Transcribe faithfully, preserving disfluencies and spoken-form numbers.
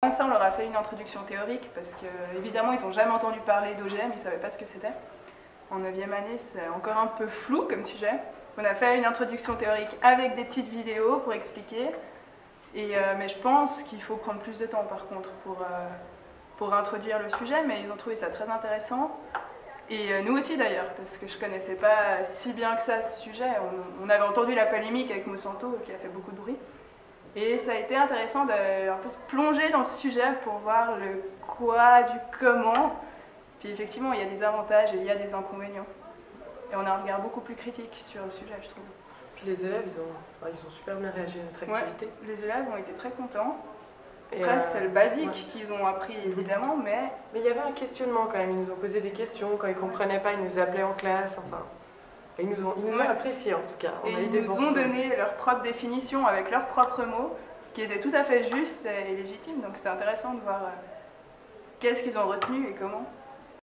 Ça, on leur a fait une introduction théorique parce que, évidemment, ils n'ont jamais entendu parler d'O G M, ils ne savaient pas ce que c'était. En neuvième année, c'est encore un peu flou comme sujet. On a fait une introduction théorique avec des petites vidéos pour expliquer. Et, euh, mais je pense qu'il faut prendre plus de temps, par contre, pour, euh, pour introduire le sujet. Mais ils ont trouvé ça très intéressant. Et euh, nous aussi, d'ailleurs, parce que je ne connaissais pas si bien que ça ce sujet. On, on avait entendu la polémique avec Monsanto, qui a fait beaucoup de bruit. Et ça a été intéressant de un peu se plonger dans ce sujet pour voir le quoi, du comment. Puis effectivement, il y a des avantages et il y a des inconvénients. Et on a un regard beaucoup plus critique sur le sujet, je trouve. Puis les élèves, ils ont, enfin, ils ont super bien réagi à notre activité. Ouais, les élèves ont été très contents. Et Après, euh, c'est le basique ouais. qu'ils ont appris, évidemment, mais... Mais il y avait un questionnement quand même. Ils nous ont posé des questions. Quand ils ne comprenaient pas, ils nous appelaient en classe. Enfin, ils nous ont, ils nous ont Ouais. appréciés en tout cas. On Et a eu ils des nous bons ont retours. donné leur propre définition avec leurs propres mots, qui étaient tout à fait justes et légitimes. Donc c'était intéressant de voir euh, qu'est-ce qu'ils ont retenu et comment.